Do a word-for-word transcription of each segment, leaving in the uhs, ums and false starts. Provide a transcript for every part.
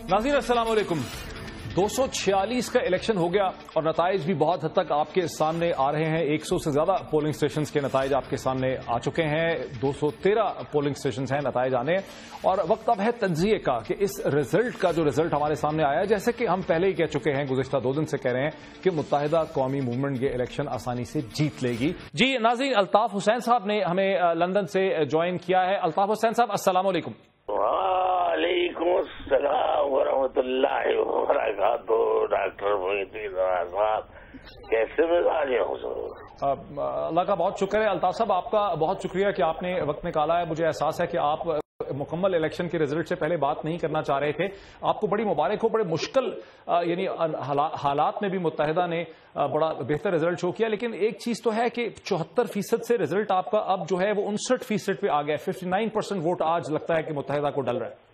नाज़रीन अस्सलाम वालेकुम। दो सौ छियालीस का इलेक्शन हो गया और नताइज भी बहुत हद तक आपके सामने आ रहे हैं। एक सौ से ज्यादा पोलिंग स्टेशंस के नताइज आपके सामने आ चुके हैं। दो सौ तेरह पोलिंग स्टेशंस हैं नताइज आने, और वक्त अब है तज्जिए का कि इस रिजल्ट का जो रिजल्ट हमारे सामने आया है, जैसे कि हम पहले ही कह चुके हैं, गुज़िश्ता दो दिन से कह रहे हैं कि मुत्तहिदा कौमी मूवमेंट ये इलेक्शन आसानी से जीत लेगी। जी नाज़रीन, अल्ताफ हुसैन साहब ने हमें लंदन से ज्वाइन किया है। अल्ताफ हुसैन साहब अस्सलाम वालेकुम। वालेकुम अस्सलाम वरहमतुल्लाहि वबरकातुहू। डॉक्टर मोहिउद्दीन साहब, कैसे मिजाज हैं हुजूर? अल्लाह का बहुत शुक्र है। अल्ताफ साहब, आपका बहुत शुक्रिया कि आपने वक्त निकाला है। मुझे एहसास है कि आप मुकम्मल इलेक्शन के रिजल्ट से पहले बात नहीं करना चाह रहे थे। आपको बड़ी मुबारक हो। बड़े मुश्किल यानी हालात में भी मुत्तहिदा ने बड़ा बेहतर रिजल्ट शो किया। लेकिन एक चीज तो है कि चौहत्तर फीसद से रिजल्ट आपका अब जो है वो उनसठ फीसद पे आ गया। फिफ्टी नाइन परसेंट वोट आज लगता है कि मुत्तहिदा को डल रहा है।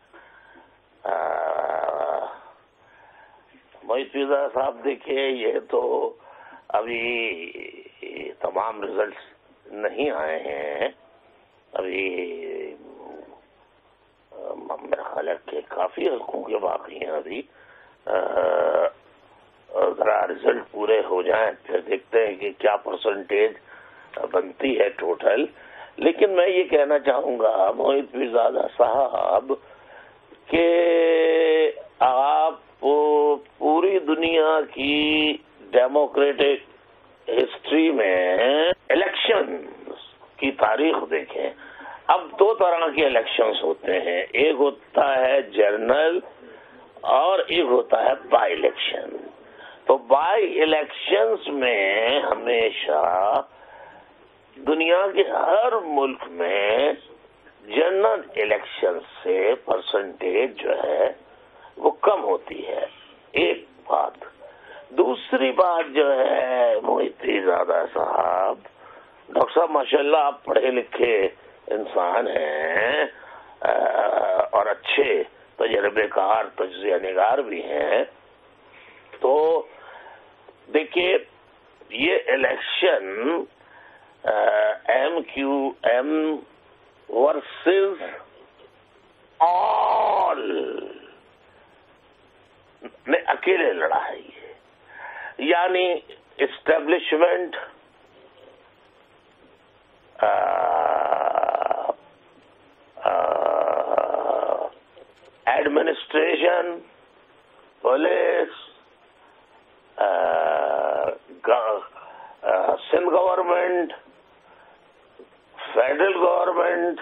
मोहिउद्दीन साहब, देखिए, ये तो अभी तमाम रिजल्ट नहीं आए हैं। अभी मेरा ख्याल है कि काफी हल्कों के बाकी हैं। अभी जरा रिजल्ट पूरे हो जाएं, फिर देखते हैं कि क्या परसेंटेज बनती है टोटल। लेकिन मैं ये कहना चाहूंगा मोहिउद्दीन साहब कि आप पूरी दुनिया की डेमोक्रेटिक हिस्ट्री में इलेक्शन की तारीख देखें। अब दो तरह के इलेक्शंस होते हैं, एक होता है जनरल और एक होता है बाई इलेक्शन। तो बाई इलेक्शंस में हमेशा दुनिया के हर मुल्क में जनरल इलेक्शन से परसेंटेज जो है वो कम होती है। एक बात। दूसरी बात जो है मोहिउद्दीन साहब, डॉक्टर साहब माशाल्लाह आप पढ़े लिखे इंसान हैं और अच्छे तजर्बेकार तज्जिया निगार भी हैं। तो देखिए, ये election M Q M versus all ने अकेले लड़ा है। ये यानी establishment, administration, police, Sindh government, federal government,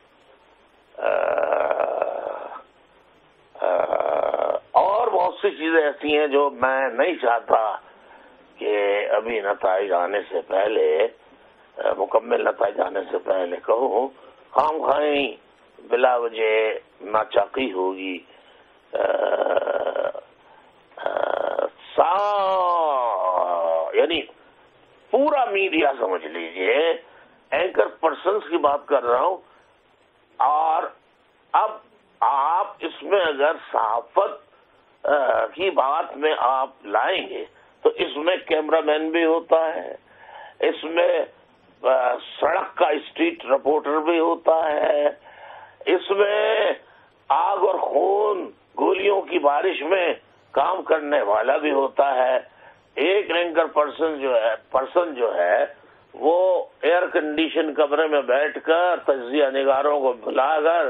और बहुत सी चीजें ऐसी हैं जो मैं नहीं चाहता कि अभी नताइज आने से पहले, मुकम्मल नताइज आने से पहले कहूँ। खाम खाई बिला वजह नाचाकी होगी। सा यानी पूरा मीडिया समझ लीजिए, एंकर पर्सन्स की बात कर रहा हूं। और अब आप इसमें अगर सहाफत की बात में आप लाएंगे तो इसमें कैमरामैन भी होता है, इसमें सड़क का स्ट्रीट रिपोर्टर भी होता है, इसमें आग और खून गोलियों की बारिश में काम करने वाला भी होता है। एक एंकर पर्सन जो है पर्सन जो है वो एयर कंडीशन कमरे में बैठकर तज्जिया निगारों को बुलाकर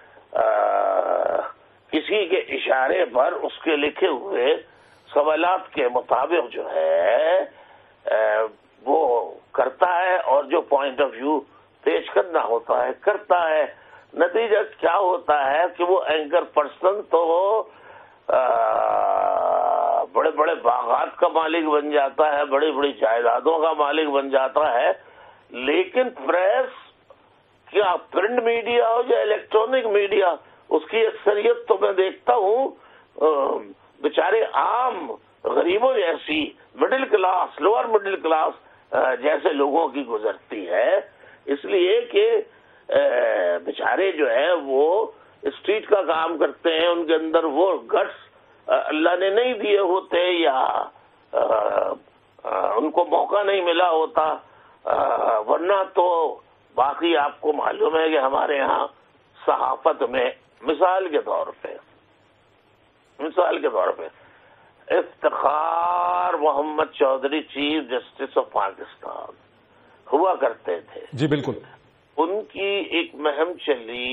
किसी के इशारे पर उसके लिखे हुए सवालात के मुताबिक जो है आ, वो करता है, और जो पॉइंट ऑफ व्यू पेश करना होता है करता है। नतीजा क्या होता है कि वो एंकर पर्सन तो आ, बड़े बड़े बागात का मालिक बन जाता है, बड़ी बड़ी जायदादों का मालिक बन जाता है। लेकिन प्रेस, क्या प्रिंट मीडिया हो या इलेक्ट्रॉनिक मीडिया, उसकी अक्सरियत तो मैं देखता हूँ बेचारे आम गरीबों जैसी, middle class, lower middle class जैसे लोगों की गुजरती है। इसलिए कि बेचारे जो है वो स्ट्रीट का काम करते हैं, उनके अंदर वो गट्स अल्लाह ने नहीं दिए होते, या आ, आ, उनको मौका नहीं मिला होता। आ, वरना तो बाकी आपको मालूम है कि हमारे यहाँ सहाफत में मिसाल के तौर पे مثال کے طور پہ Iftikhar Muhammad Chaudhry chief justice of Pakistan ہوا کرتے تھے. جی بالکل. ان کی ایک مہم چلی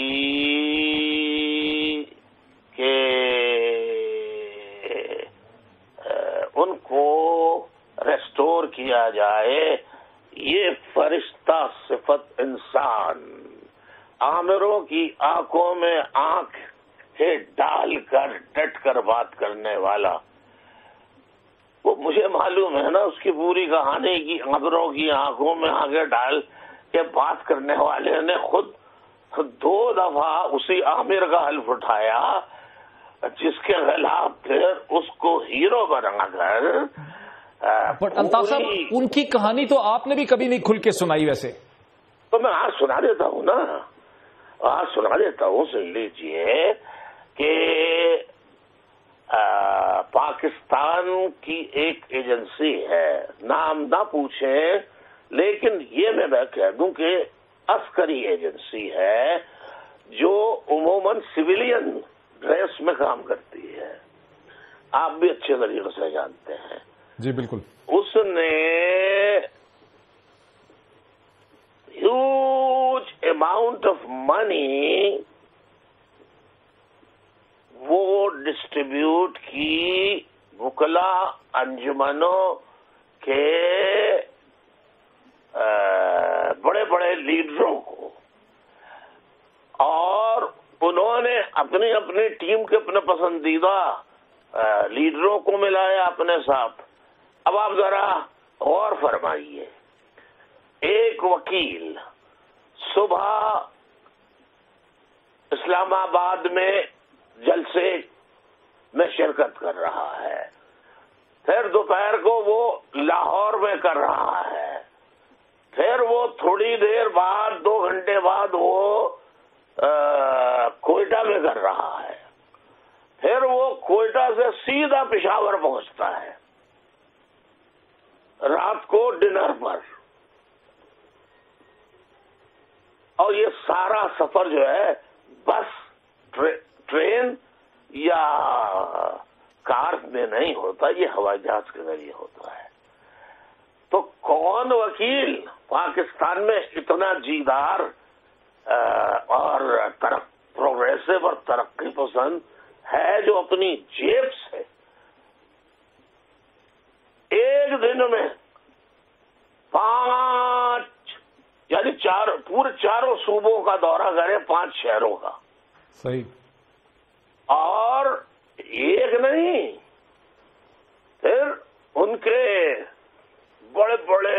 کہ ان کو ریسٹور کیا جائے. یہ فرشتہ صفت انسان عامروں کی آنکھوں میں آنکھ ڈال کر ڈٹ کر بات کرنے والا، وہ مجھے معلوم ہے نا اس کی پوری کہانی کی. عامروں کی آنکھوں میں آنکھیں ڈال کے بات کرنے والے نے خود دو دفعہ اسی عامر کا حلف اٹھایا جس کے خلاف پھر اس کو ہیرو بنا کر. بٹ الطاف صاحب ان کی کہانی تو آپ نے بھی کبھی نہیں کھل کے سنائی. ویسے تو میں آج سنا دیتا ہوں نا، آج سنا دیتا ہوں، سن لیجیے کہ پاکستان کی ایک ایجنسی ہے، نام نہ پوچھیں لیکن یہ میں کہہ دوں کہ عسکری ایجنسی ہے جو عموماً سویلین ڈریس میں کام کرتی ہے. آپ بھی اچھے طریقے سے جانتے ہیں. جی بالکل. اس نے ہیوج اماؤنٹ آف منی وہ ڈسٹریبیوٹ کی وکلا انجمنوں کے بڑے بڑے لیڈروں کو، اور انہوں نے اپنی اپنی ٹیم کے اپنے پسندیدہ لیڈروں کو ملایا اپنے ساتھ. اب آپ ذرا غور فرمائیے، ایک وکیل صبح اسلام آباد میں جلسے میں شرکت کر رہا ہے، پھر دوپہر کو وہ لاہور میں کر رہا ہے، پھر وہ تھوڑی دیر بعد دو گھنٹے بعد وہ کوئٹہ میں کر رہا ہے، پھر وہ کوئٹہ سے سیدھا پشاور پہنچتا ہے رات کو ڈنر پر. اور یہ سارا سفر جو ہے بس ٹرین یا کار میں نہیں ہوتا، یہ ہوائی جہاز کے ذریعے ہوتا ہے. تو کون وکیل پاکستان میں اتنا جیدار اور پروگریسو اور ترقی پسند ہے جو اپنی جیب سے ایک دن میں پانچ یعنی چار پورے چاروں صوبوں کا دورہ کرے، پانچ شہروں کا. صحیح. اور ایک نہیں، پھر ان کے بڑے بڑے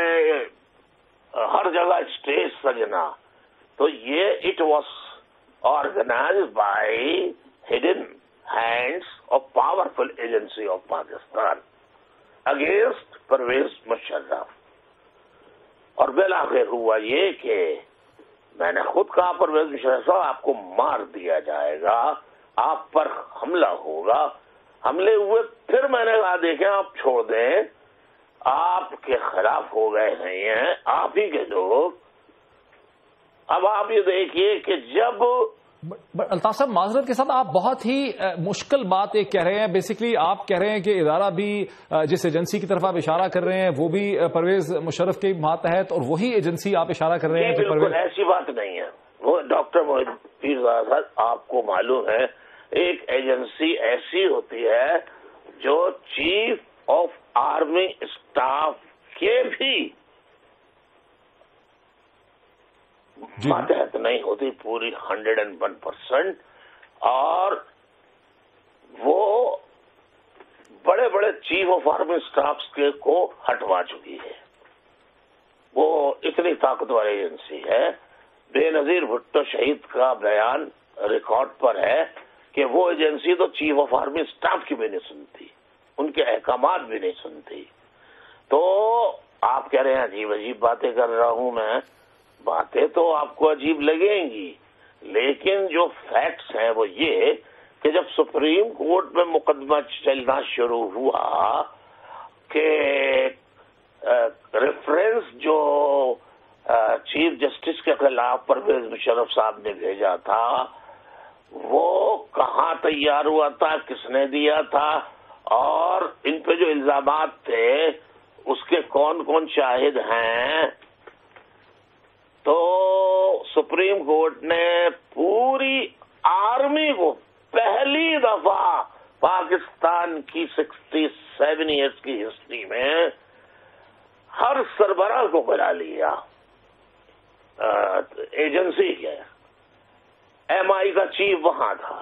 ہر جگہ اسٹیج سجنا. تو یہ it was organized by hidden hands of powerful agency of Pakistan against Pervez Musharraf. اور بالآخر ہوا یہ کہ میں نے خود کہا پرویز مشرف صاحب آپ کو مار دیا جائے گا، آپ پر حملہ ہوگا. حملے ہوئے، پھر میں نے کہا دیکھیں آپ چھوڑ دیں، آپ کے خلاف ہو گئے ہیں آپ ہی کے لوگ. اب آپ یہ دیکھیے کہ جب الطاف صاحب معذرت کے ساتھ آپ بہت ہی مشکل بات ایک کہہ رہے ہیں. بیسیکلی آپ کہہ رہے ہیں کہ ادارہ بھی جس ایجنسی کی طرف آپ اشارہ کر رہے ہیں وہ بھی پرویز مشرف کے ماتحت، اور وہی ایجنسی آپ اشارہ کر رہے ہیں کہ بالکل ایسی بات نہیں ہے. وہ ڈاکٹر محمد پیر صاحب آپ کو معلوم ہے ایک ایجنسی ایسی ہوتی ہے جو چیف آف آرمی اسٹاف کے بھی ماتحت نہیں ہوتی پوری ہنڈریڈ اینڈ ون پرسینٹ. اور وہ بڑے بڑے چیف آف آرمی اسٹافس کے کو ہٹوا چکی ہے. وہ اتنی طاقتور ایجنسی ہے. بے نظیر بھٹو شہید کا بیان ریکارڈ پر ہے کہ وہ ایجنسی تو چیف آف آرمی اسٹاف کی بھی نہیں سنتی، ان کے احکامات بھی نہیں سنتی. تو آپ کہہ رہے ہیں عجیب عجیب باتیں کر رہا ہوں میں. باتیں تو آپ کو عجیب لگیں گی، لیکن جو فیکٹس ہیں وہ یہ کہ جب سپریم کورٹ میں مقدمہ چلنا شروع ہوا کہ ریفرنس جو چیف جسٹس کے خلاف پرویز مشرف صاحب نے بھیجا تھا وہ کہاں تیار ہوا تھا، کس نے دیا تھا، اور ان پہ جو الزامات تھے اس کے کون کون شاہد ہیں. تو سپریم کورٹ نے پوری آرمی کو پہلی دفعہ پاکستان کی سکسٹی سیون ایئرس کی ہسٹری میں ہر سربراہ کو بلا لیا ایجنسی کے. ایم آئی کا چیف وہاں تھا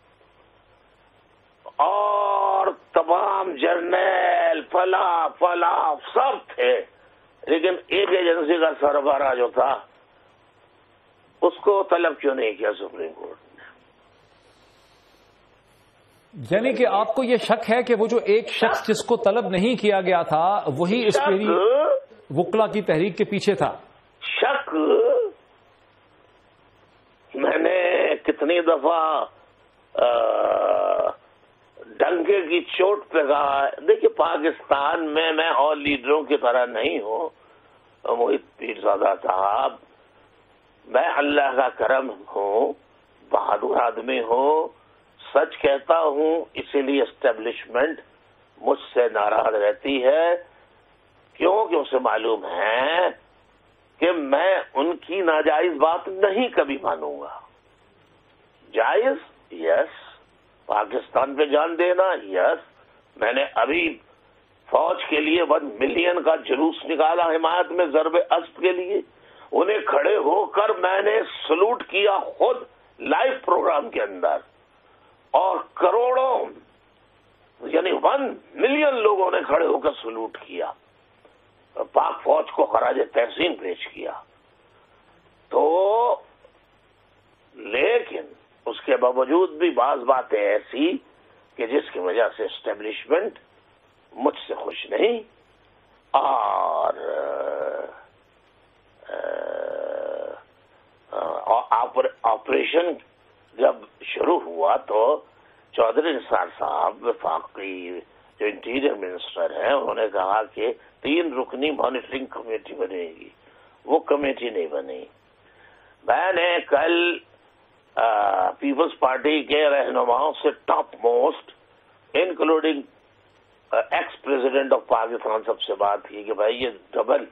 اور تمام جرنیل فلا فلا سب تھے، لیکن ایک ایجنسی کا سربراہ جو تھا اس کو طلب کیوں نہیں کیا سپریم کورٹ نے؟ یعنی کہ آپ کو یہ شک ہے کہ وہ جو ایک شخص جس کو طلب نہیں کیا گیا تھا وہی اس میری وکلا کی تحریک کے پیچھے تھا؟ شک میں نے کتنی دفعہ ڈنکے کی چوٹ پہ کہا. دیکھیے پاکستان میں میں اور لیڈروں کی طرح نہیں ہوں محیط پیرزادہ صاحب، میں اللہ کا کرم ہوں، بہادر آدمی ہوں، سچ کہتا ہوں، اسی لیے اسٹیبلشمنٹ مجھ سے ناراض رہتی ہے. کیوں کہ اسے معلوم ہے کہ میں ان کی ناجائز بات نہیں کبھی مانوں گا. جائز یس، پاکستان پہ جان دینا یس. میں نے ابھی فوج کے لیے ون ملین کا جلوس نکالا حمایت میں ضرب اسد کے لیے. انہیں کھڑے ہو کر میں نے سلوٹ کیا خود لائیو پروگرام کے اندر، اور کروڑوں یعنی ون ملین لوگوں نے کھڑے ہو کر سلوٹ کیا، پاک فوج کو خراج تحسین پیش کیا. تو لیکن اس کے باوجود بھی بعض باتیں ایسی کہ جس کی وجہ سے اسٹیبلشمنٹ مجھ سے خوش نہیں. اور آپریشن جب شروع ہوا تو چودھری نثار صاحب وفاقی جو انٹیریئر منسٹر ہیں انہوں نے کہا کہ تین رکنی مانیٹرنگ کمیٹی بنے گی. وہ کمیٹی نہیں بنی. میں نے کل پیپلز پارٹی کے رہنماؤں سے top most including ex president of Pakistan سب سے بات کی کہ بھائی یہ ڈبل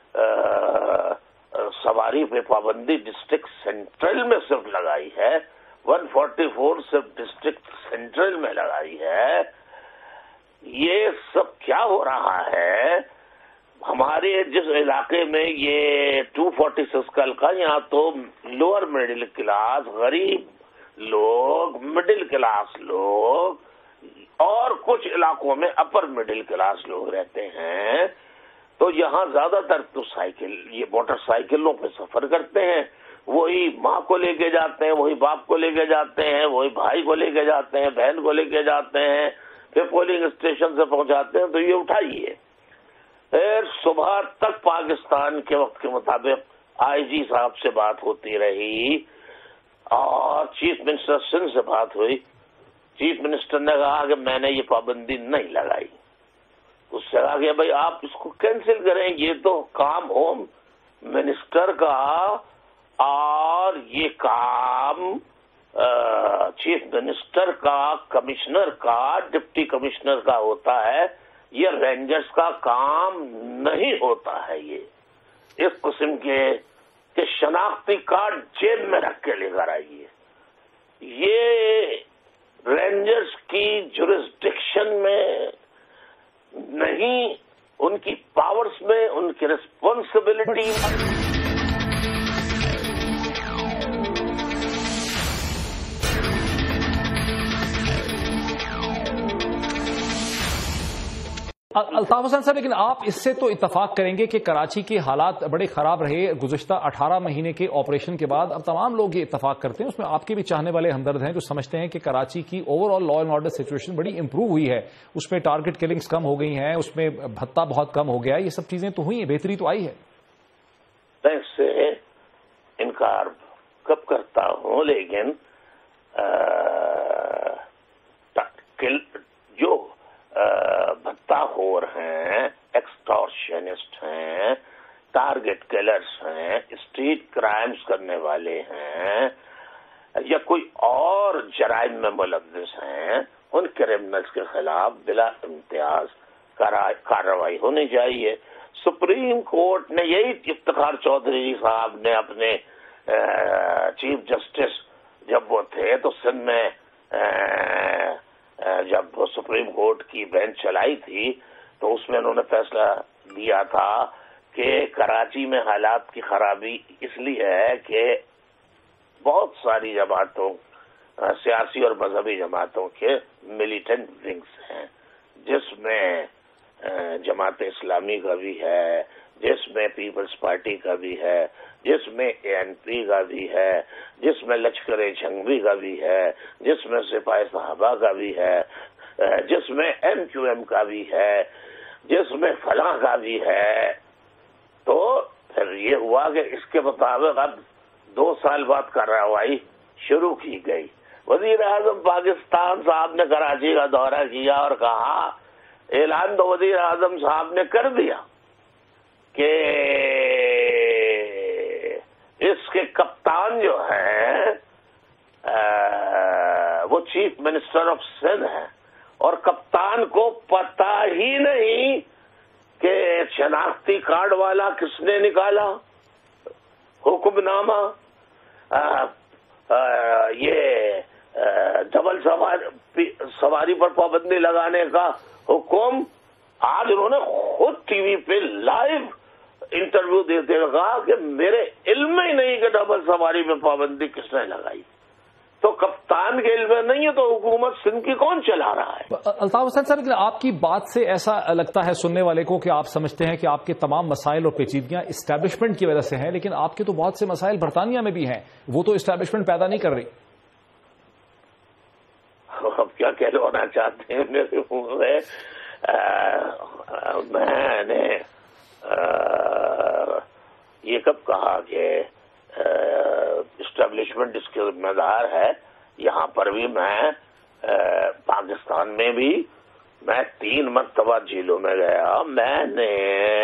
سواری پہ پابندی ڈسٹرکٹ سینٹرل میں صرف لگائی ہے، ون فورٹی فور صرف ڈسٹرکٹ سینٹرل میں لگائی ہے. یہ سب کیا ہو رہا ہے؟ ہمارے جس علاقے میں یہ ٹو فورٹی سکس کا حلقہ، یہاں تو لوور مڈل کلاس غریب لوگ، مڈل کلاس لوگ اور کچھ علاقوں میں اپر مڈل کلاس لوگ رہتے ہیں. تو یہاں زیادہ تر تو سائیکل یہ موٹر سائیکلوں پہ سفر کرتے ہیں. وہی ماں کو لے کے جاتے ہیں، وہی باپ کو لے کے جاتے ہیں، وہی بھائی کو لے کے جاتے ہیں، بہن کو لے کے جاتے ہیں، پھر پولنگ اسٹیشن سے پہنچاتے ہیں. تو یہ اٹھائیے. پھر صبح تک پاکستان کے وقت کے مطابق آئی جی صاحب سے بات ہوتی رہی اور چیف منسٹر سندھ سے بات ہوئی. چیف منسٹر نے کہا کہ میں نے یہ پابندی نہیں لگائی. اس سے کہا کہ بھائی آپ اس کو کینسل کریں، یہ تو کام ہوم منسٹر کا اور یہ کام چیف منسٹر کا، کمشنر کا، ڈپٹی کمشنر کا ہوتا ہے. یہ رینجرز کا کام نہیں ہوتا ہے. یہ اس قسم کے کہ شناختی کارڈ جیب میں رکھ کے لے کر آئیے. یہ رینجرز کی جورسڈکشن میں نہیں، ان کی پاورز میں، ان کی ریسپانسبلٹی میں. الطاف حسین صاحب، لیکن آپ اس سے تو اتفاق کریں گے کہ کراچی کے حالات بڑے خراب رہے گزشتہ اٹھارہ مہینے کے آپریشن کے بعد. اب تمام لوگ یہ اتفاق کرتے ہیں، اس میں آپ کے بھی چاہنے والے ہمدرد ہیں جو سمجھتے ہیں کہ کراچی کی overall law and order situation بڑی امپروو ہوئی ہے. اس میں ٹارگٹ کلنگز کم ہو گئی ہیں، اس میں بھتہ بہت کم ہو گیا. یہ سب چیزیں تو ہوئی ہیں، بہتری تو آئی ہے. میں سے انکار کب کرتا ہوں، لیکن جو بھتہ خور ہیں، ایکسٹارشنسٹ ہیں، ٹارگٹ کلرز ہیں، اسٹریٹ کرائمز کرنے والے ہیں، یا کوئی اور جرائم میں ملوث ہیں، ان کرمنلز کے خلاف بلا امتیاز کارروائی ہونی چاہیے۔ سپریم کورٹ نے یہی افتخار چودھری صاحب نے اپنے چیف جسٹس جب وہ تھے تو سندھ میں جب وہ سپریم کورٹ کی بینچ چلائی تھی تو اس میں انہوں نے فیصلہ دیا تھا کہ کراچی میں حالات کی خرابی اس لیے ہے کہ بہت ساری جماعتوں، سیاسی اور مذہبی جماعتوں کے ملیٹنٹ ونگز ہیں، جس میں جماعت اسلامی کا بھی ہے، جس میں پیپلز پارٹی کا بھی ہے، جس میں اے این پی کا بھی ہے، جس میں لشکر جھنگوی کا بھی ہے، جس میں سپاہی صحابہ کا بھی ہے، جس میں ایم کیو ایم کا بھی ہے، جس میں فلاں کا بھی ہے۔ تو پھر یہ ہوا کہ اس کے مطابق اب دو سال بعد کارروائی شروع کی گئی۔ وزیر اعظم پاکستان صاحب نے کراچی کا دورہ کیا اور کہا، اعلان تو وزیر اعظم صاحب نے کر دیا کہ اس کے کپتان جو ہیں وہ چیف منسٹر آف سندھ ہیں، اور کپتان کو پتہ ہی نہیں کہ شناختی کارڈ والا کس نے نکالا، حکم نامہ، یہ ڈبل سواری پر پابندی لگانے کا حکم، آج انہوں نے خود ٹی وی پہ لائیو انٹرویو دیتے ہوئے کہا کہ میرے علم میں ہی نہیں کہ ڈبل سواری پہ پابندی کس نے لگائی۔ تو کپتان کے علم میں نہیں ہے تو حکومت سندھ کی کون چلا رہا ہے؟ الطاف حسین صاحب، لیکن آپ کی بات سے ایسا لگتا ہے سننے والے کو کہ آپ سمجھتے ہیں کہ آپ کے تمام مسائل اور پیچیدگیاں اسٹیبلشمنٹ کی وجہ سے ہیں، لیکن آپ کے تو بہت سے مسائل برطانیہ میں بھی ہیں، وہ تو اسٹیبلشمنٹ پیدا نہیں کر رہی۔ اب کیا کہنا چاہتے ہیں میرے منہ میں؟ میں نے یہ کب کہا کہ اسٹیبلشمنٹ اس کے ذمہ دار ہے؟ یہاں پر بھی میں پاکستان میں بھی میں تین مرتبہ جیلوں میں گیا، میں نے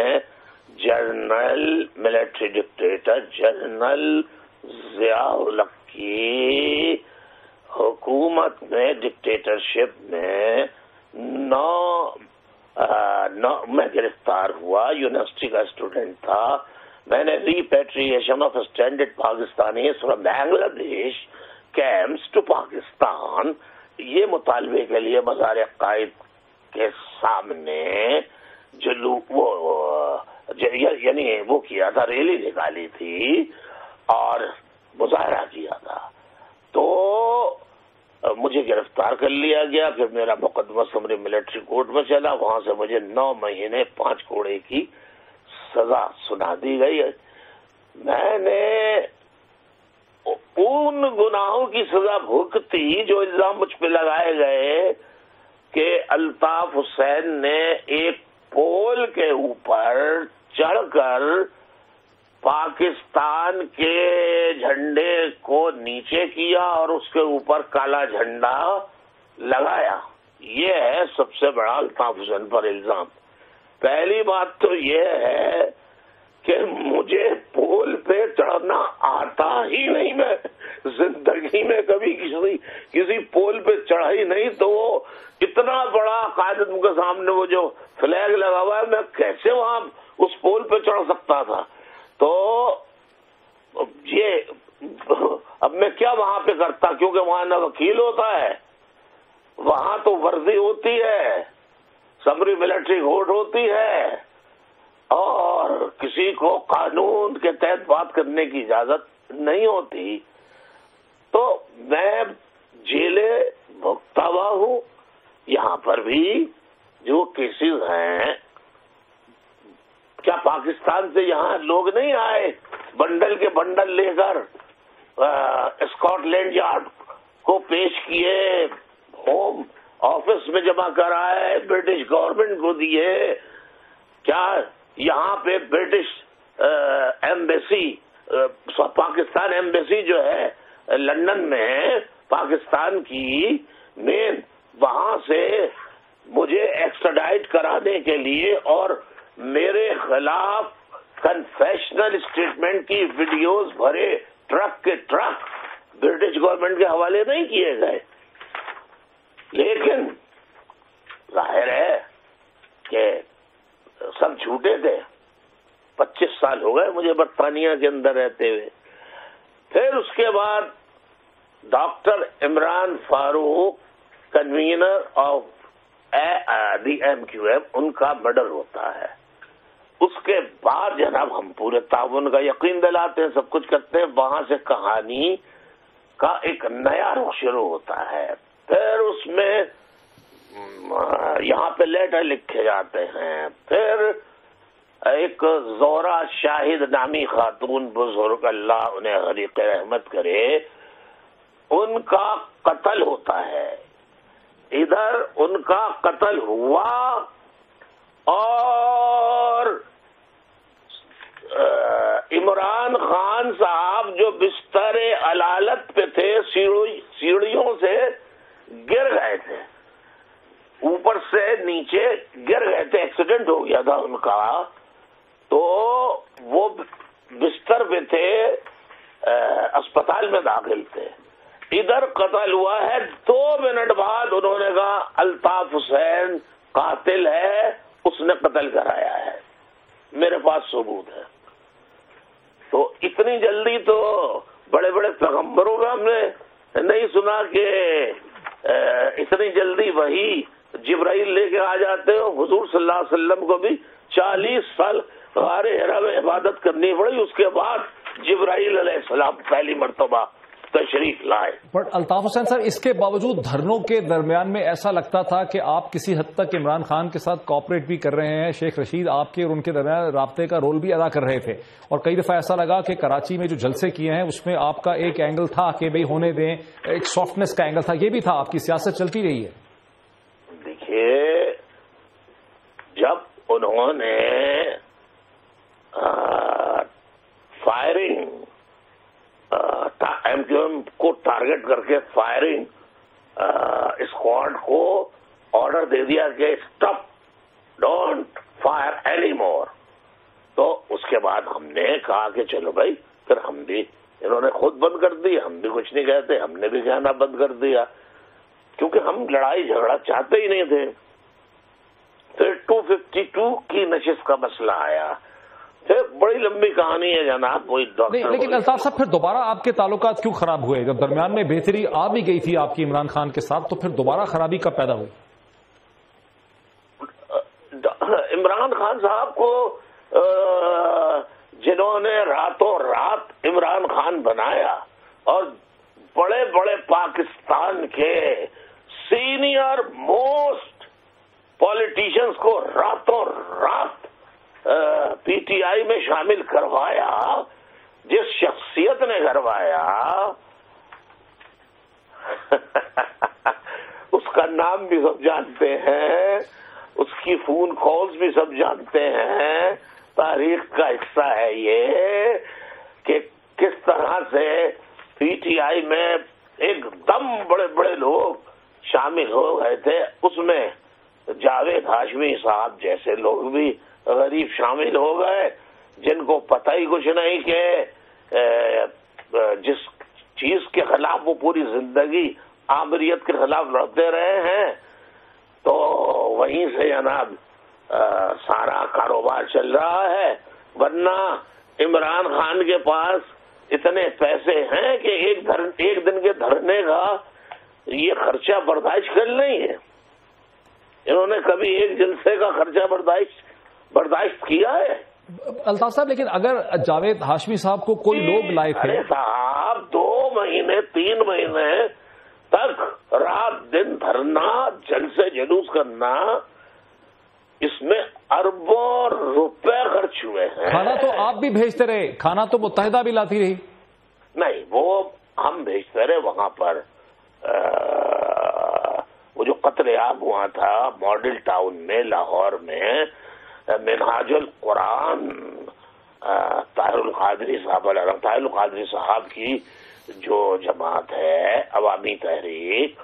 general military dictator general Zia ul-Haq کی حکومت میں ڈکٹیٹرشپ میں نو نو میں گرفتار ہوا، یونیورسٹی کا اسٹوڈنٹ تھا، میں نے repatriation of stranded Pakistani from Bangladesh camps to Pakistan, یہ مطالبے کے لیے مزار قائد کے سامنے جلو وہ یعنی وہ کیا تھا، ریلی نکالی تھی اور مظاہرہ کیا تھا، تو مجھے گرفتار کر لیا گیا، پھر میرا مقدمہ سمری ملٹری کورٹ میں چلا، وہاں سے مجھے نو مہینے پانچ کوڑے کی سزا سنا دی گئی۔ میں نے ان گناہوں کی سزا بھگتی جو الزام مجھ پہ لگائے گئے کہ الطاف حسین نے ایک پول کے اوپر چڑھ کر پاکستان کے جھنڈے کو نیچے کیا اور اس کے اوپر کالا جھنڈا لگایا۔ یہ ہے سب سے بڑا الطاف حسین پر الزام۔ پہلی بات تو یہ ہے کہ مجھے پول پہ چڑھنا آتا ہی نہیں، میں زندگی میں کبھی کسی کسی پول پہ چڑھا ہی نہیں، تو وہ اتنا بڑا قائد کے سامنے وہ جو فلیگ لگا ہوا ہے، میں کیسے وہاں اس پول پہ چڑھ سکتا تھا؟ تو یہ اب میں کیا وہاں پہ کرتا، کیونکہ وہاں نہ وکیل ہوتا ہے، وہاں تو ورزی ہوتی ہے، سمری ملٹری کورٹ ہوتی ہے، اور کسی کو قانون کے تحت بات کرنے کی اجازت نہیں ہوتی۔ تو میں جیلیں بھگتا ہوا ہوں، یہاں پر بھی جو کیسز ہیں، کیا پاکستان سے یہاں لوگ نہیں آئے بنڈل کے بنڈل لے کر اسکاٹ لینڈ یارڈ کو پیش کیے، ہوم آفس میں جمع کرائے، برٹش گورنمنٹ کو دیے؟ کیا یہاں پہ برٹش ایمبیسی، پاکستان ایمبیسی جو ہے لندن میں پاکستان کی مین، وہاں سے مجھے ایکسٹراڈائٹ کرانے کے لیے اور میرے خلاف کنفیشنل اسٹیٹمنٹ کی ویڈیوز بھرے ٹرک کے ٹرک برٹش گورنمنٹ کے حوالے نہیں کیے گئے، لیکن ظاہر ہے کہ سب جھوٹے تھے۔ پچیس سال ہو گئے مجھے برطانیہ کے اندر رہتے ہوئے۔ پھر اس کے بعد doctor Imran Farooq convener of the M Q M, ان کا مرڈر ہوتا ہے۔ اس کے بعد جناب ہم پورے تعاون کا یقین دلاتے ہیں، سب کچھ کرتے ہیں، وہاں سے کہانی کا ایک نیا رخ شروع ہوتا ہے۔ پھر اس میں یہاں پہ لیٹر لکھے جاتے ہیں۔ پھر ایک زہرا شاہد نامی خاتون بزرگ، اللہ انہیں غریق رحمت کرے، ان کا قتل ہوتا ہے۔ ادھر ان کا قتل ہوا اور عمران خان صاحب جو بستر علالت پہ تھے، سیڑھیوں سے گر گئے تھے، اوپر سے نیچے گر گئے تھے، ایکسیڈنٹ ہو گیا تھا ان کا، تو وہ بستر پہ تھے، اسپتال میں داخل تھے۔ ادھر قتل ہوا ہے، دو منٹ بعد انہوں نے کہا الطاف حسین قاتل ہے، اس نے قتل کرایا ہے، میرے پاس ثبوت ہے۔ تو اتنی جلدی تو بڑے بڑے پیغمبروں کا ہم نے نہیں سنا کہ اتنی جلدی وہی جبرائیل لے کے آ جاتے ہو۔ حضور صلی اللہ علیہ وسلم کو بھی چالیس سال غار حرا میں عبادت کرنی پڑی، اس کے بعد جبرائیل علیہ السلام پہلی مرتبہ تشریف لائے۔ بٹ الطاف حسین صاحب، اس کے باوجود دھرنوں کے درمیان میں ایسا لگتا تھا کہ آپ کسی حد تک عمران خان کے ساتھ کوآپریٹ بھی کر رہے ہیں، شیخ رشید آپ کے اور ان کے درمیان رابطے کا رول بھی ادا کر رہے تھے، اور کئی دفعہ ایسا لگا کہ کراچی میں جو جلسے کیے ہیں اس میں آپ کا ایک اینگل تھا کہ بھئی ہونے دیں، ایک سافٹنس کا اینگل تھا، یہ بھی تھا، آپ کی سیاست چلتی رہی ہے۔ دیکھیے، جب انہوں نے فائرنگ ایم کیو ایم کو ٹارگٹ کر کے فائرنگ اسکواڈ کو آرڈر دے دیا کہ stop, don't fire any more, تو اس کے بعد ہم نے کہا کہ چلو بھائی، پھر ہم بھی، انہوں نے خود بند کر دی، ہم بھی کچھ نہیں کہتے، ہم نے بھی کہنا بند کر دیا، کیونکہ ہم لڑائی جھگڑا چاہتے ہی نہیں تھے۔ پھر ٹو ففٹی ٹو کی نشست کا مسئلہ آیا، پھر بڑی لمبی کہانی ہے جناب، وہی ڈاکٹر۔ لیکن الطاف صاحب، پھر دوبارہ آپ کے تعلقات کیوں خراب ہوئے؟ جب درمیان میں بہتری آ بھی گئی تھی آپ کی عمران خان کے ساتھ، تو پھر دوبارہ خرابی کب پیدا ہوئی؟ عمران خان صاحب کو جنہوں نے راتوں رات عمران خان بنایا اور بڑے بڑے پاکستان کے سینئر موسٹ پالیٹیشنز کو راتوں رات پی ٹی آئی میں شامل کروایا، جس شخصیت نے کروایا اس کا نام بھی سب جانتے ہیں، اس کی فون کالز بھی سب جانتے ہیں، تاریخ کا حصہ ہے یہ کہ کس طرح سے پی ٹی آئی میں ایک دم بڑے بڑے لوگ شامل ہو گئے تھے، اس میں جاوید ہاشمی صاحب جیسے لوگ بھی غریب شامل ہو گئے، جن کو پتہ ہی کچھ نہیں کہ جس چیز کے خلاف وہ پوری زندگی آمریت کے خلاف لڑتے رہے ہیں، تو وہیں سے جناب سارا کاروبار چل رہا ہے۔ ورنہ عمران خان کے پاس اتنے پیسے ہیں کہ ایک ایک دن کے دھرنے کا یہ خرچہ برداشت کر نہیں ہے، انہوں نے کبھی ایک جلسے کا خرچہ برداشت برداشت کیا ہے؟ الطاف صاحب، لیکن اگر جاوید ہاشمی صاحب کو کوئی لوگ لائے تھے صاحب، دو مہینے تین مہینے تک رات دن دھرنا، جلسے جلوس کرنا، اس میں اربوں روپے خرچ ہوئے ہیں۔ کھانا تو آپ بھی بھیجتے رہے، کھانا تو متحدہ بھی لاتی رہی؟ نہیں، وہ ہم بھیجتے رہے وہاں پر۔ وہ جو قتل عام ہوا تھا ماڈل ٹاؤن میں، لاہور میں، منہاج القرآن طاہر القادری صاحب طاہر القادری صاحب کی جو جماعت ہے عوامی تحریک،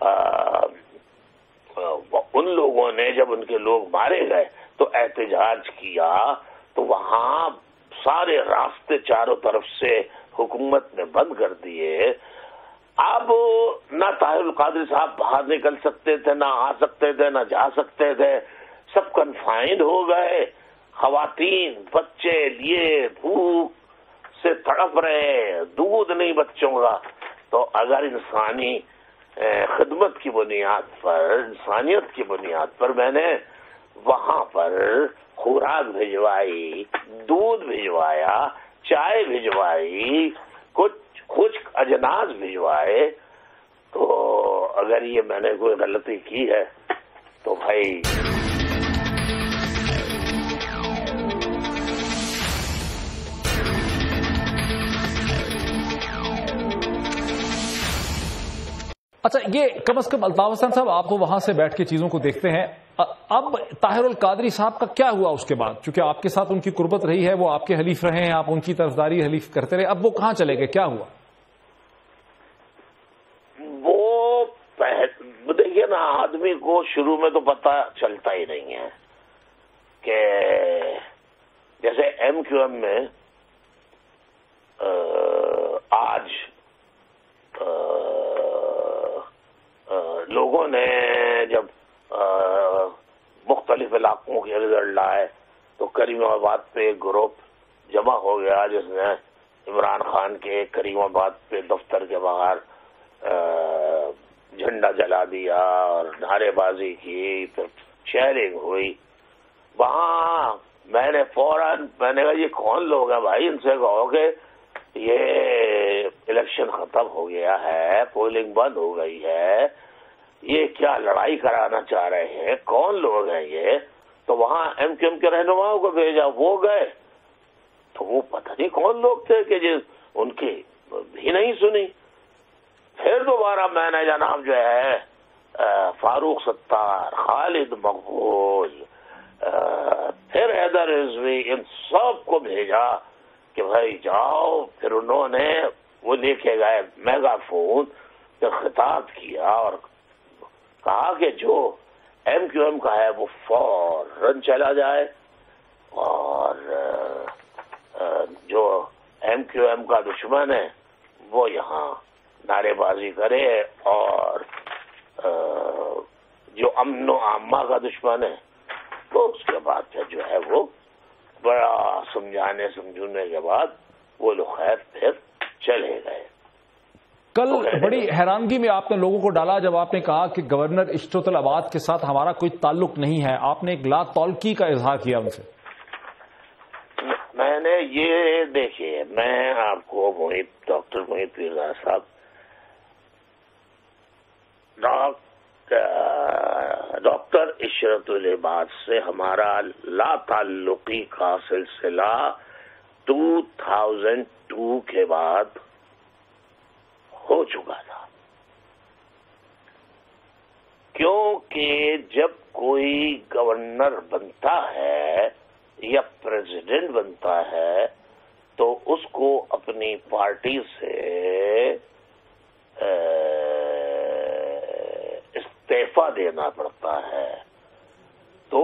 ان لوگوں نے جب ان کے لوگ مارے گئے تو احتجاج کیا، تو وہاں سارے راستے چاروں طرف سے حکومت نے بند کر دیے، اب نہ طاہر القادری صاحب باہر نکل سکتے تھے، نہ آ سکتے تھے، نہ جا سکتے تھے، سب کنفائنڈ ہو گئے. خواتین بچے لیے بھوک سے تڑپ رہے، دودھ نہیں بچوں کا. تو اگر انسانی خدمت کی بنیاد پر، انسانیت کی بنیاد پر میں نے وہاں پر خوراک بھجوائی، دودھ بھجوایا، چائے بھجوائی، کچھ خشک اجناس بھجوائے، تو اگر یہ میں نے کوئی غلطی کی ہے تو بھائی اچھا، یہ کم از کم الطاف حسن صاحب آپ تو وہاں سے بیٹھ کے چیزوں کو دیکھتے ہیں. اب طاہر القادری صاحب کا کیا ہوا اس کے بعد؟ چونکہ آپ کے ساتھ ان کی قربت رہی ہے، وہ آپ کے حلیف رہے ہیں، آپ ان کی طرفداری حلیف کرتے رہے، اب وہ کہاں چلے گئے؟ کیا ہوا؟ وہ دیکھیے نا، آدمی کو شروع میں تو پتہ چلتا ہی نہیں ہے کہ جیسے ایم کیو ایم میں آج لوگوں نے جب مختلف علاقوں کے رزلٹ لائے تو کریم آباد پہ ایک گروپ جمع ہو گیا جس نے عمران خان کے کریم آباد پہ دفتر کے باہر جھنڈا جلا دیا اور نعرے بازی کی، پھر شیئرنگ ہوئی. وہاں میں نے فوراً میں نے کہا یہ کون لوگ ہیں بھائی، ان سے کہو کہ یہ الیکشن ختم ہو گیا ہے، پولنگ بند ہو گئی ہے، یہ کیا لڑائی کرانا چاہ رہے ہیں، کون لوگ ہیں یہ؟ تو وہاں ایم کیو ایم کے رہنماؤں کو بھیجا، وہ گئے تو وہ پتہ نہیں کون لوگ تھے کہ جس ان کی بھی نہیں سنی. پھر دوبارہ میں نے جناب جو ہے فاروق ستار، خالد مقبول، پھر حیدر رضوی، ان سب کو بھیجا کہ بھائی جاؤ. پھر انہوں نے وہ لے کے گئے میگا فون، پھر خطاب کیا اور کہا کہ جو ایم کیو ایم کا ہے وہ فوراً چلا جائے اور جو ایم کیو ایم کا دشمن ہے وہ یہاں نعرے بازی کرے، اور جو امن و عامہ کا دشمن ہے تو اس کے بعد پھر جو ہے وہ بڑا سمجھانے سمجھونے کے بعد وہ لوگ خیر پھر چلے گئے. کل بڑی حیرانگی میں آپ نے لوگوں کو ڈالا جب آپ نے کہا کہ گورنر اشرت العباد کے ساتھ ہمارا کوئی تعلق نہیں ہے. آپ نے ایک لا تعلقی کا اظہار کیا ان سے. میں نے یہ دیکھیے، میں آپ کو محیط ڈاکٹر محیط پیرزادہ صاحب ڈاکٹر اشرت العباد سے ہمارا لا تعلقی کا سلسلہ دو ہزار دو کے بعد ہو چکا تھا، کیونکہ جب کوئی گورنر بنتا ہے یا پریزیڈنٹ بنتا ہے تو اس کو اپنی پارٹی سے استعفی دینا پڑتا ہے. تو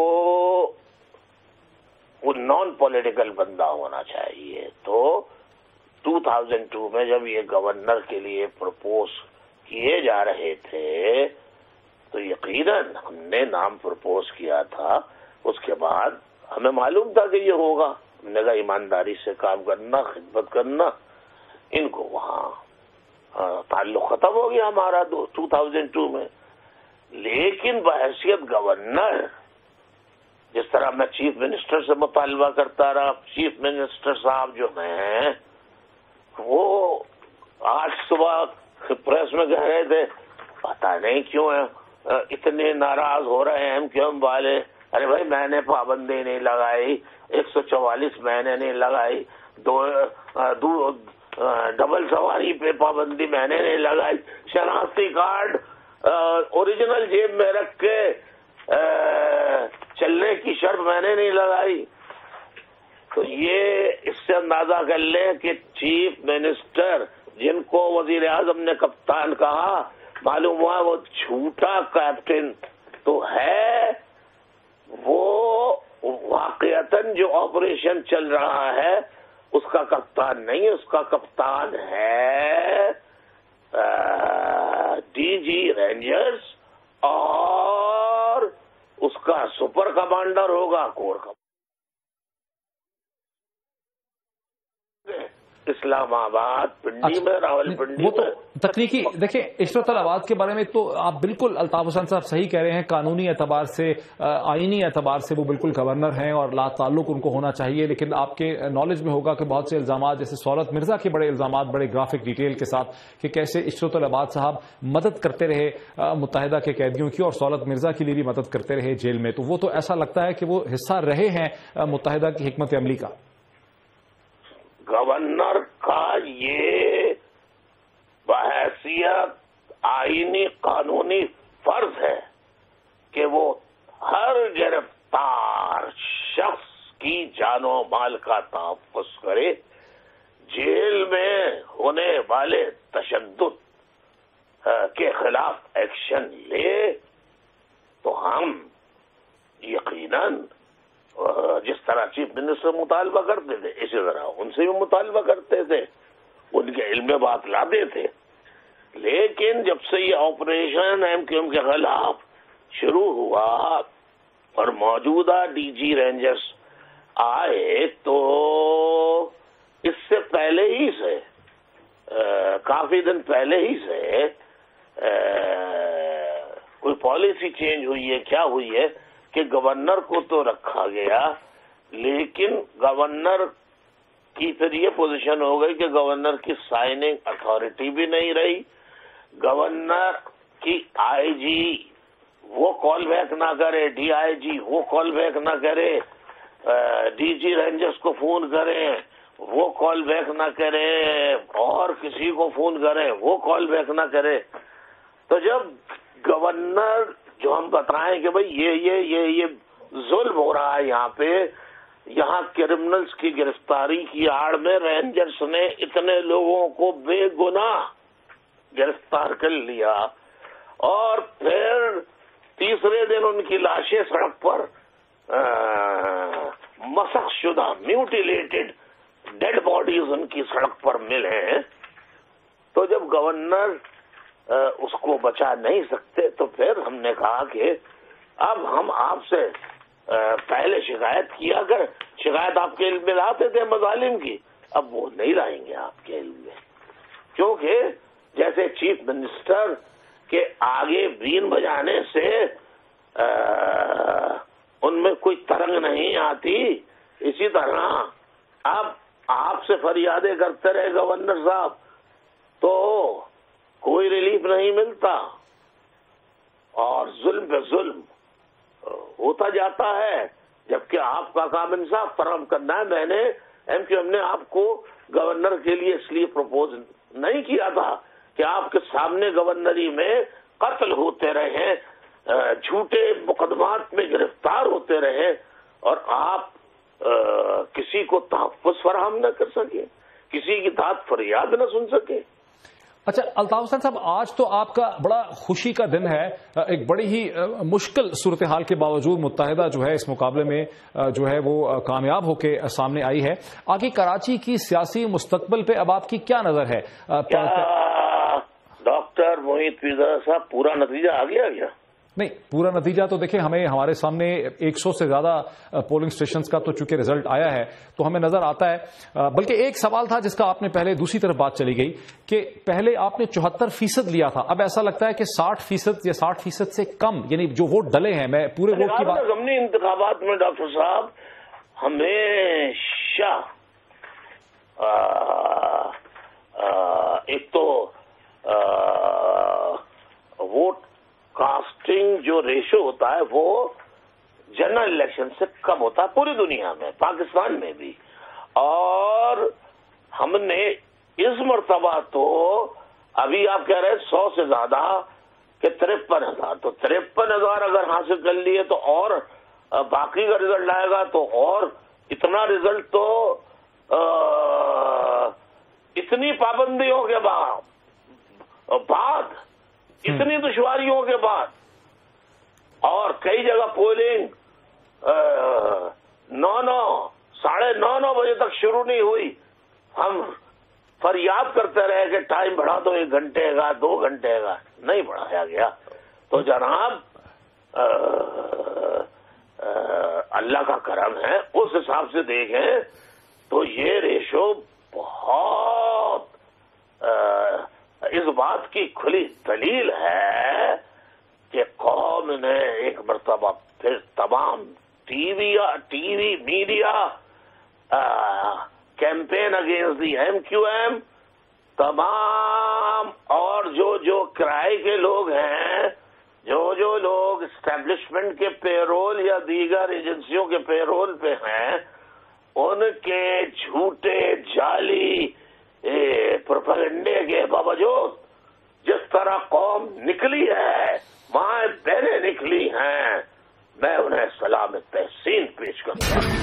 وہ نان پولیٹیکل بندہ ہونا چاہیے. تو دو ہزار دو میں جب یہ گورنر کے لیے پرپوز کیے جا رہے تھے تو یقیناً ہم نے نام پرپوز کیا تھا. اس کے بعد ہمیں معلوم تھا کہ یہ ہوگا. ہم نے کہا ایمانداری سے کام کرنا، خدمت کرنا، ان کو وہاں تعلق ختم ہو گیا ہمارا دو ہزار دو میں. لیکن بحیثیت گورنر، جس طرح میں چیف منسٹر سے مطالبہ کرتا رہا، چیف منسٹر صاحب جو ہیں وہ آج صبح پریس میں کہہ رہے تھے پتہ نہیں کیوں اتنے ناراض ہو رہے ہیں ایم کیو ایم والے. ارے بھائی میں نے پابندی نہیں لگائی، ایک سو چوالیس میں نے نہیں لگائی، دو, دو ڈبل سواری پہ پابندی میں نے نہیں لگائی، شناختی کارڈ اوریجنل جیب میں رکھ کے چلنے کی شرط میں نے نہیں لگائی. تو یہ اس سے اندازہ کر لیں کہ چیف منسٹر جن کو وزیر اعظم نے کپتان کہا، معلوم ہوا وہ جھوٹا کیپٹن تو ہے، وہ واقعتاً جو آپریشن چل رہا ہے اس کا کپتان نہیں، اس کا کپتان ہے ڈی جی رینجرز اور اس کا سپر کمانڈر ہوگا کور کمانڈر اسلام آباد پنڈی میں راول پنڈی وہ تو تکنیکی دیکھیں عشرت العباد کے بارے میں تو آپ بالکل الطاف حسین صاحب صحیح کہہ رہے ہیں. قانونی اعتبار سے آئینی اعتبار سے وہ بالکل گورنر ہیں اور لا تعلق ان کو ہونا چاہیے, لیکن آپ کے نالج میں ہوگا کہ بہت سے الزامات جیسے سہولت مرزا کے بڑے الزامات بڑے گرافک ڈیٹیل کے ساتھ کہ کیسے عشرت العباد صاحب مدد کرتے رہے متحدہ کے قیدیوں کی اور سہولت مرزا کے لیے بھی مدد کرتے رہے جیل میں, تو وہ تو ایسا لگتا ہے کہ وہ حصہ رہے ہیں متحدہ کی حکمت عملی کا. گورنر کا یہ بحیثیت آئینی قانونی فرض ہے کہ وہ ہر گرفتار شخص کی جان و مال کا تحفظ کرے, جیل میں ہونے والے تشدد کے خلاف ایکشن لے. تو ہم یقیناً جس طرح چیف منسٹر مطالبہ کرتے تھے اسی طرح ان سے بھی مطالبہ کرتے تھے, ان کے علم میں بات لاتے تھے. لیکن جب سے یہ آپریشن ایم کیو ایم کے خلاف شروع ہوا اور موجودہ ڈی جی رینجرز آئے تو اس سے پہلے ہی سے کافی دن پہلے ہی سے کوئی پالیسی چینج ہوئی ہے, کیا ہوئی ہے کہ گورنر کو تو رکھا گیا لیکن گورنر کی پھر یہ پوزیشن ہو گئی کہ گورنر کی سائننگ اتھارٹی بھی نہیں رہی. گورنر کی آئی جی وہ کال بیک نہ کرے, ڈی آئی جی وہ کال بیک نہ کرے, ڈی جی رینجرز کو فون کریں وہ کال بیک نہ کرے, اور کسی کو فون کریں وہ کال بیک نہ کرے. تو جب گورنر جو ہم بتائیں کہ بھئی یہ یہ یہ یہ ظلم ہو رہا ہے یہاں پہ, یہاں کرمنلز کی گرفتاری کی آڑ میں رینجرز نے اتنے لوگوں کو بے گناہ گرفتار کر لیا اور پھر تیسرے دن ان کی لاشیں سڑک پر مسخ شدہ میوٹیلیٹڈ ڈیڈ باڈیز ان کی سڑک پر ملے, تو جب گورنر اس کو بچا نہیں سکتے تو پھر ہم نے کہا کہ اب ہم آپ سے پہلے شکایت کیا کر, شکایت آپ کے علم میں لاتے تھے مظالم کی, اب وہ نہیں لائیں گے آپ کے علم میں, کیونکہ جیسے چیف منسٹر کے آگے بین بجانے سے ان میں کوئی ترنگ نہیں آتی, اسی طرح اب آپ سے فریادیں کرتے رہے گورنر صاحب تو کوئی ریلیف نہیں ملتا اور ظلم پہ ظلم ہوتا جاتا ہے, جبکہ آپ کا کام انصاف فراہم کرنا ہے. میں نے ایم کیو ایم نے آپ کو گورنر کے لیے اس لیے پروپوز نہیں کیا تھا کہ آپ کے سامنے گورنری میں قتل ہوتے رہے, جھوٹے مقدمات میں گرفتار ہوتے رہے اور آپ کسی کو تحفظ فراہم نہ کر سکے, کسی کی داد فریاد نہ سن سکے. اچھا الطاف حسین صاحب, آج تو آپ کا بڑا خوشی کا دن ہے, ایک بڑی ہی مشکل صورتحال کے باوجود متحدہ جو ہے اس مقابلے میں جو ہے وہ کامیاب ہو کے سامنے آئی ہے. آگے کراچی کی سیاسی مستقبل پہ اب آپ کی کیا نظر ہے؟ ڈاکٹر موہت پیزا صاحب پورا نتیجہ آ گیا کیا؟ نہیں, پورا نتیجہ تو دیکھیں ہمیں ہمارے سامنے ایک سو سے زیادہ پولنگ اسٹیشنز کا تو چونکہ رزلٹ آیا ہے تو ہمیں نظر آتا ہے. بلکہ ایک سوال تھا جس کا آپ نے پہلے دوسری طرف بات چلی گئی کہ پہلے آپ نے چوہتر فیصد لیا تھا, اب ایسا لگتا ہے کہ ساٹھ فیصد یا ساٹھ فیصد سے کم, یعنی جو ووٹ ڈلے ہیں. میں پورے ووٹ کی بات ضمنی انتخابات میں ڈاکٹر صاحب ہمیشہ ایک تو ووٹ کاسٹنگ جو ریشو ہوتا ہے وہ جنرل الیکشن سے کم ہوتا ہے پوری دنیا میں, پاکستان میں بھی. اور ہم نے اس مرتبہ تو ابھی آپ کہہ رہے ہیں سو سے زیادہ کہ ترپن ہزار, تو ترپن ہزار اگر حاصل کر لیے تو اور باقی کا رزلٹ آئے گا تو اور اتنا رزلٹ تو اتنی پابندیوں کے بعد اتنی دشواریوں کے بعد اور کئی جگہ پولنگ نو نو ساڑھے نو نو بجے تک شروع نہیں ہوئی, ہم فریاد کرتے رہے کہ ٹائم بڑھا دو، ایک گھنٹے کا، دو گھنٹے کا، نہیں بڑھایا گیا. تو جناب آ, آ, اللہ کا کرم ہے. اس حساب سے دیکھیں تو یہ ریشو بہت آ, اس بات کی کھلی دلیل ہے کہ قوم نے ایک مرتبہ پھر تمام T V T V media campaign against the M Q M, تمام اور جو جو کرائے کے لوگ ہیں، جو جو لوگ اسٹیبلشمنٹ کے پے رول یا دیگر ایجنسیوں کے پے رول پہ ہیں، ان کے جھوٹے جعلی پروپیگنڈے کے باوجود جس طرح قوم نکلی ہے، مائیں بہنیں نکلی ہیں، میں انہیں سلام تحسین پیش کرتا ہوں.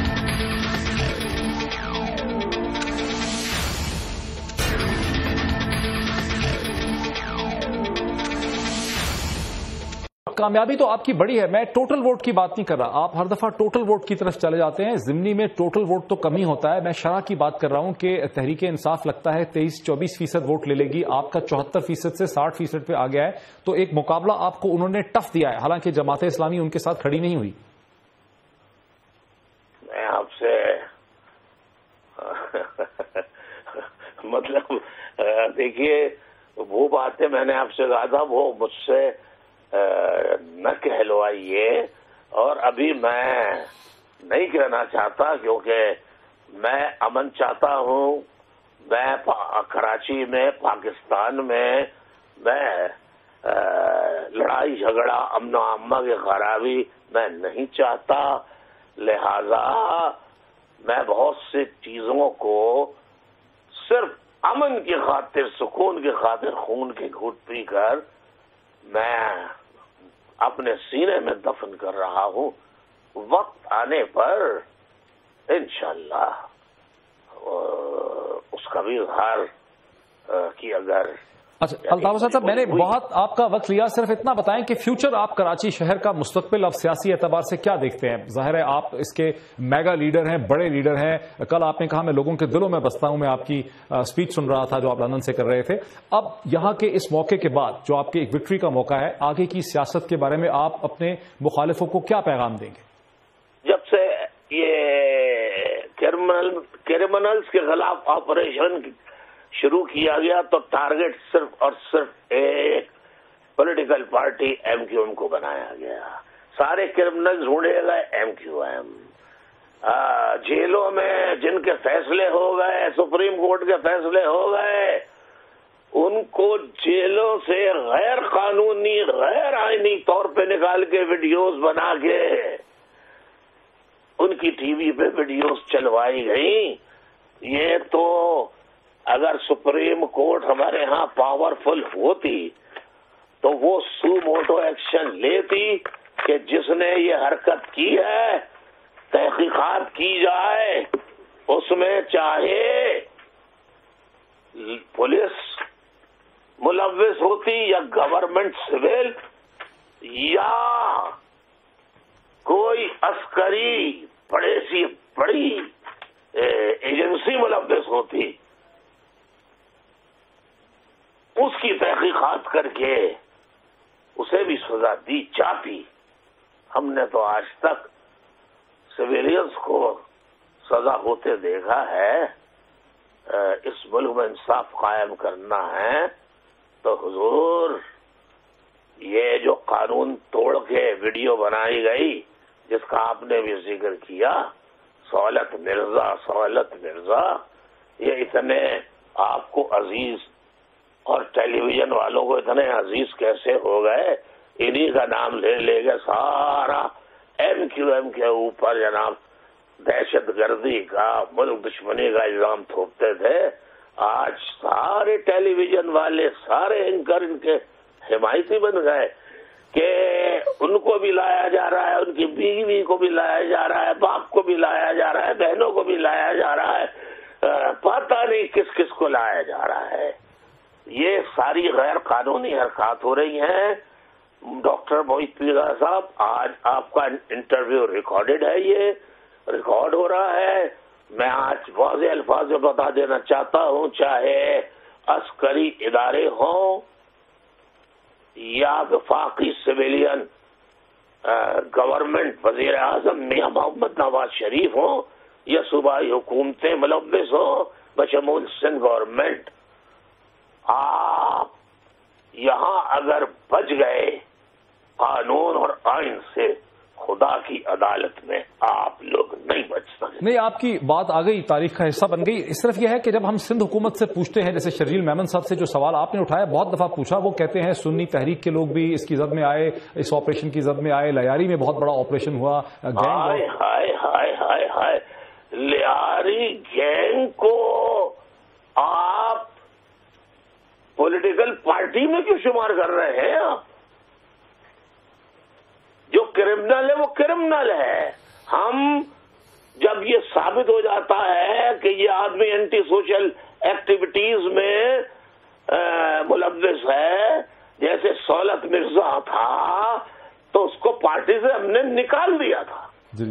کامیابی تو آپ کی بڑی ہے. میں ٹوٹل ووٹ کی بات نہیں کر رہا. آپ ہر دفعہ ٹوٹل ووٹ کی طرف چلے جاتے ہیں. ضمنی میں ٹوٹل ووٹ تو کم ہی ہوتا ہے. میں شرح کی بات کر رہا ہوں کہ تحریک انصاف لگتا ہے تیئیس چوبیس فیصد ووٹ لے لے گی. آپ کا چوہتر فیصد سے ساٹھ فیصد پہ آ گیا ہے. تو ایک مقابلہ آپ کو انہوں نے ٹف دیا ہے، حالانکہ جماعت اسلامی ان کے ساتھ کھڑی نہیں ہوئی. میں آپ سے مطلب دیکھیے، وہ باتیں میں نے آپ سے کہا تھا وہ مجھ سے نہ کہلوائیے، اور ابھی میں نہیں کہنا چاہتا کیونکہ میں امن چاہتا ہوں. میں کراچی میں، پاکستان میں میں لڑائی جھگڑا، امن و امن کی خرابی میں نہیں چاہتا. لہذا میں بہت سی چیزوں کو صرف امن کی خاطر، سکون کی خاطر خون کی گھوٹ پی کر میں اپنے سینے میں دفن کر رہا ہوں. وقت آنے پر انشاءاللہ اس کا بھی اظہار کی اگر. اچھا الطاف حسین صاحب، میں نے بہت آپ کا وقت لیا. صرف اتنا بتائیں کہ فیوچر آپ کراچی شہر کا مستقبل اب سیاسی اعتبار سے کیا دیکھتے ہیں؟ ظاہر ہے آپ اس کے میگا لیڈر ہیں، بڑے لیڈر ہیں. کل آپ نے کہا میں لوگوں کے دلوں میں بستا ہوں. میں آپ کی اسپیچ سن رہا تھا جو آپ لندن سے کر رہے تھے. اب یہاں کے اس موقع کے بعد جو آپ کے ایک وکٹری کا موقع ہے، آگے کی سیاست کے بارے میں آپ اپنے مخالفوں کو کیا پیغام دیں گے؟ جب سے یہ کرمنلز کے خلاف آپریشن شروع کیا گیا تو ٹارگٹ صرف اور صرف ایک political party M Q M کو بنایا گیا. سارے کرمنل ڈھونڈے گئے ایم کیو ایم. جیلوں میں جن کے فیصلے ہو گئے، سپریم کورٹ کے فیصلے ہو گئے، ان کو جیلوں سے غیر قانونی، غیر آئینی طور پہ نکال کے ویڈیوز بنا کے ان کی ٹی وی پہ ویڈیوز چلوائی گئی. یہ تو اگر سپریم کورٹ ہمارے ہاں پاورفل ہوتی تو وہ سو موٹو ایکشن لیتی کہ جس نے یہ حرکت کی ہے تحقیقات کی جائے. اس میں چاہے پولیس ملوث ہوتی یا گورنمنٹ سول یا کوئی عسکری بڑے سی بڑی ایجنسی ملوث ہوتی، اس کی تحقیقات کر کے اسے بھی سزا دی جاتی. ہم نے تو آج تک سویلینز کو سزا ہوتے دیکھا ہے. اس ملک میں انصاف قائم کرنا ہے تو حضور یہ جو قانون توڑ کے ویڈیو بنائی گئی جس کا آپ نے بھی ذکر کیا، سہولت مرزا سہولت مرزا، یہ اتنے آپ کو عزیز اور ٹیلی ویژن والوں کو اتنے عزیز کیسے ہو گئے؟ انہی کا نام لے لے کے سارا ایم کیو ایم کے اوپر جناب دہشت گردی کا، ملک دشمنی کا الزام تھوپتے تھے. آج سارے ٹیلی ویژن والے، سارے اینکر ان کے حمایتی بن گئے کہ ان کو بھی لایا جا رہا ہے، ان کی بیوی کو بھی لایا جا رہا ہے، باپ کو بھی لایا جا رہا ہے، بہنوں کو بھی لایا جا رہا ہے. پتہ نہیں کس کس کو لایا جا رہا ہے. یہ ساری غیر قانونی حرکات ہو رہی ہیں. ڈاکٹر موہت پیرا صاحب، آج آپ کا انٹرویو ریکارڈڈ ہے، یہ ریکارڈ ہو رہا ہے. میں آج واضح الفاظ میں بتا دینا چاہتا ہوں، چاہے عسکری ادارے ہوں یا وفاقی سویلین گورنمنٹ وزیر اعظم میاں محمد نواز شریف ہوں یا صوبائی حکومتیں ملوث ہوں بشمول سندھ گورنمنٹ، آپ یہاں اگر بچ گئے قانون اور آئین سے، خدا کی عدالت میں آپ لوگ نہیں بچ سکتے۔ نہیں، آپ کی بات آ گئی، تاریخ کا حصہ بن گئی۔ اس طرف یہ ہے کہ جب ہم سندھ حکومت سے پوچھتے ہیں، جیسے شرجیل میمن صاحب سے جو سوال آپ نے اٹھایا بہت دفعہ پوچھا، وہ کہتے ہیں سنی تحریک کے لوگ بھی اس کی زد میں آئے، اس آپریشن کی زد میں آئے، لیاری میں بہت بڑا آپریشن ہوا، ہائے ہائے ہائے ہائے ہائے، لیاری گینگ کو آپ پولیٹیکل پارٹی میں کیوں شمار کر رہے ہیں؟ آپ جو کرمنل ہے وہ کرمنل ہے۔ ہم جب یہ ثابت ہو جاتا ہے کہ یہ آدمی اینٹی سوشل ایکٹیویٹیز میں ملوث ہے، جیسے سولت مرزا تھا، تو اس کو پارٹی سے ہم نے نکال دیا تھا۔ جی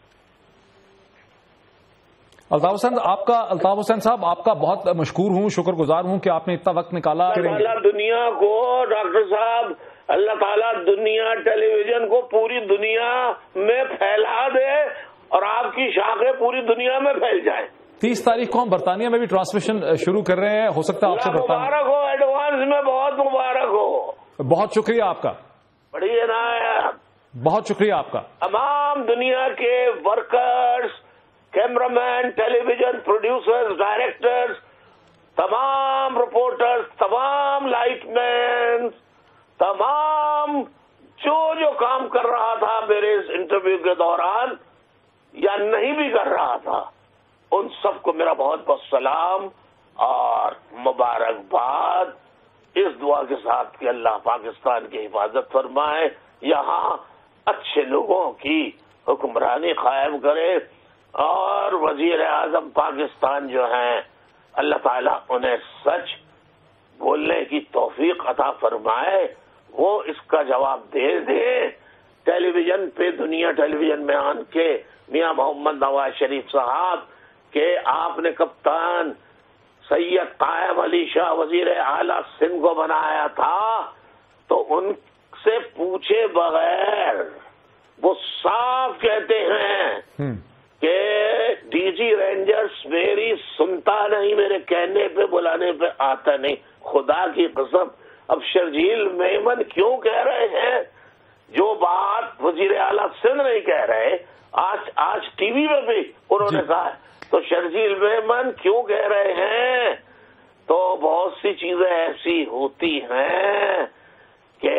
الطاف حسین آپ کا الطاف حسین صاحب آپ کا بہت مشکور ہوں، شکر گزار ہوں کہ آپ نے اتنا وقت نکالا۔ اللہ دنیا کو ڈاکٹر صاحب، اللہ تعالیٰ دنیا ٹیلی ویژن کو پوری دنیا میں پھیلا دے اور آپ کی شاخیں پوری دنیا میں پھیل جائیں۔ تیس تاریخ کو ہم برطانیہ میں بھی ٹرانسمیشن شروع کر رہے ہیں، ہو سکتا ہے آپ سے مبارک ہو، ایڈوانس میں بہت مبارک ہو۔ بہت شکریہ آپ کا، بڑی عنایت، بہت شکریہ آپ کا۔ تمام دنیا کے workers, camera man, television producers, directors, تمام رپورٹرز، تمام لائٹ مین، تمام جو جو کام کر رہا تھا میرے اس انٹرویو کے دوران یا نہیں بھی کر رہا تھا، ان سب کو میرا بہت بہت سلام اور مبارکباد، اس دعا کے ساتھ کہ اللہ پاکستان کی حفاظت فرمائے، یہاں اچھے لوگوں کی حکمرانی قائم کرے، اور وزیر اعظم پاکستان جو ہیں اللہ تعالیٰ انہیں سچ بولنے کی توفیق عطا فرمائے، وہ اس کا جواب دے دیں ٹیلی ویژن پہ، دنیا ٹیلی ویژن میں آن کے میاں محمد نواز شریف صاحب کہ آپ نے کپتان سید قائم علی شاہ وزیر اعلیٰ سندھ کو بنایا تھا، تو ان سے پوچھے بغیر وہ صاف کہتے ہیں کہ ڈی جی رینجرز میری سنتا نہیں، میرے کہنے پہ بلانے پہ آتا نہیں۔ خدا کی قسم، اب شرجیل میمن کیوں کہہ رہے ہیں جو بات وزیر اعلیٰ سندھ نہیں کہہ رہے، آج آج ٹی وی میں بھی انہوں نے کہا، تو شرجیل میمن کیوں کہہ رہے ہیں؟ تو بہت سی چیزیں ایسی ہوتی ہیں کہ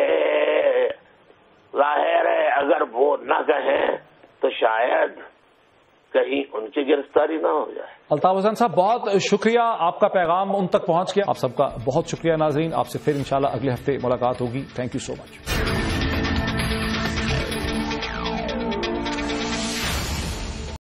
ظاہر ہے اگر وہ نہ کہیں تو شاید کہیں ان کی گرفتاری نہ ہو جائے۔ الطاف حسین صاحب بہت شکریہ، آپ کا پیغام ان تک پہنچ گیا، آپ سب کا بہت شکریہ۔ ناظرین، آپ سے پھر انشاءاللہ اگلے ہفتے ملاقات ہوگی۔ Thank you so much.